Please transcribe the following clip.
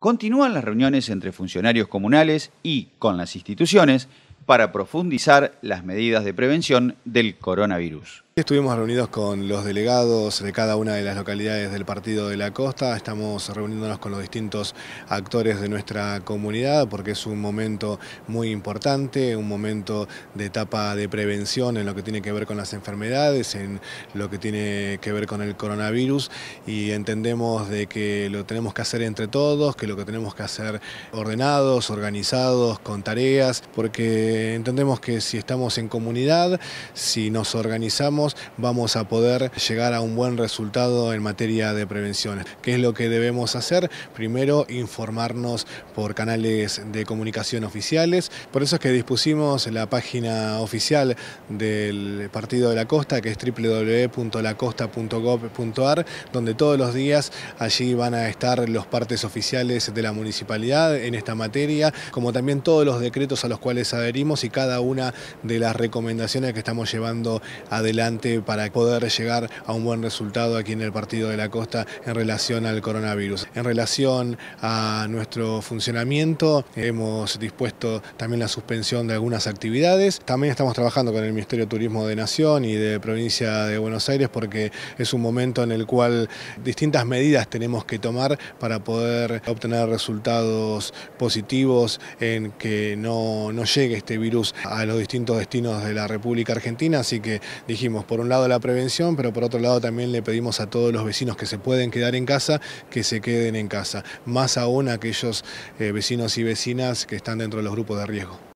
Continúan las reuniones entre funcionarios comunales y con las instituciones para profundizar las medidas de prevención del coronavirus. Estuvimos reunidos con los delegados de cada una de las localidades del Partido de la Costa. Estamos reuniéndonos con los distintos actores de nuestra comunidad porque es un momento muy importante, un momento de etapa de prevención en lo que tiene que ver con las enfermedades, en lo que tiene que ver con el coronavirus, y entendemos de que lo tenemos que hacer entre todos, que lo que tenemos que hacer ordenados, organizados, con tareas, porque entendemos que si estamos en comunidad, si nos organizamos, vamos a poder llegar a un buen resultado en materia de prevención. ¿Qué es lo que debemos hacer? Primero, informarnos por canales de comunicación oficiales. Por eso es que dispusimos la página oficial del Partido de la Costa, que es www.lacosta.gov.ar, donde todos los días allí van a estar los partes oficiales de la municipalidad en esta materia, como también todos los decretos a los cuales adherimos y cada una de las recomendaciones que estamos llevando adelante para poder llegar a un buen resultado aquí en el Partido de la Costa en relación al coronavirus. En relación a nuestro funcionamiento, hemos dispuesto también la suspensión de algunas actividades. También estamos trabajando con el Ministerio de Turismo de Nación y de Provincia de Buenos Aires porque es un momento en el cual distintas medidas tenemos que tomar para poder obtener resultados positivos en que no llegue este virus a los distintos destinos de la República Argentina. Así que dijimos, por un lado la prevención, pero por otro lado también le pedimos a todos los vecinos que se pueden quedar en casa, que se queden en casa. Más aún a aquellos vecinos y vecinas que están dentro de los grupos de riesgo.